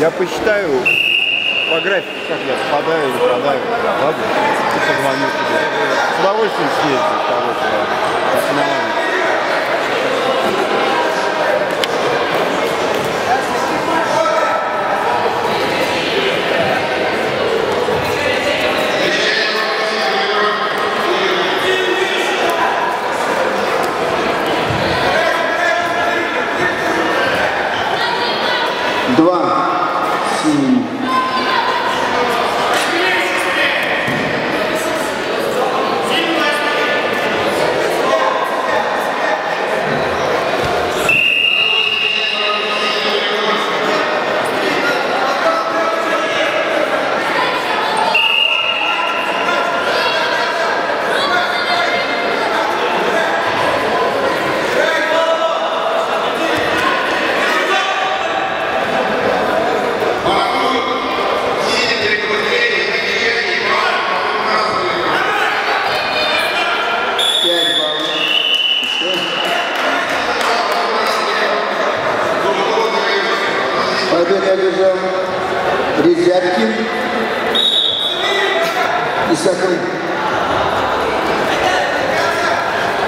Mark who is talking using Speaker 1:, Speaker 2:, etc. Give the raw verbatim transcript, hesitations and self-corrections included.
Speaker 1: Я посчитаю по графику, как я спадаю или продаю. Ладно? Ты позвонил тебе. С удовольствием съездил с кого-то.
Speaker 2: Два. Синий. Победу одержал Резяткин и Сокол.